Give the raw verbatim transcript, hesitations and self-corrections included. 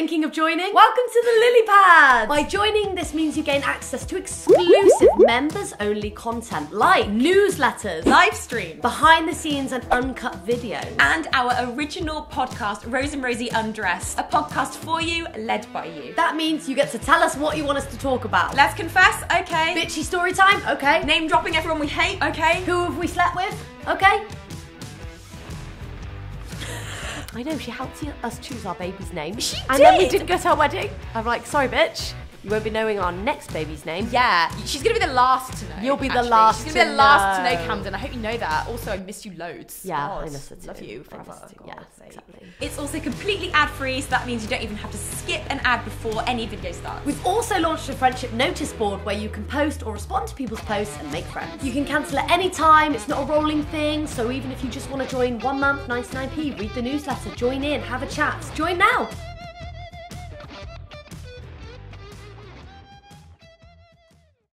Thinking of joining? Welcome to the Lily Pad! By joining, this means you gain access to exclusive members-only content like newsletters, live stream, behind the scenes and uncut videos, and our original podcast, Rose and Rosie Undressed, a podcast for you, led by you. That means you get to tell us what you want us to talk about. Let's confess, okay. Bitchy story time, okay. Name dropping everyone we hate, okay. Who have we slept with, okay. I know, she helped us choose our baby's name. She and did! then we didn't go to our wedding. I'm like, sorry bitch, you won't be knowing our next baby's name. Yeah, she's gonna be the last to know. You'll be actually. the last She's gonna be to the last know. to know, Camden. I hope you know that. Also, I miss you loads. Yeah, God, I miss her too. Love you I miss forever. her too. God, Yeah, sake. exactly. It's also completely ad-free, so that means you don't even have to skip an ad before any video starts. We've also launched a friendship notice board where you can post or respond to people's posts and make friends. You can cancel at any time, it's not a rolling thing, so even if you just want to join one month, ninety-nine p, read the newsletter, join in, have a chat, join now!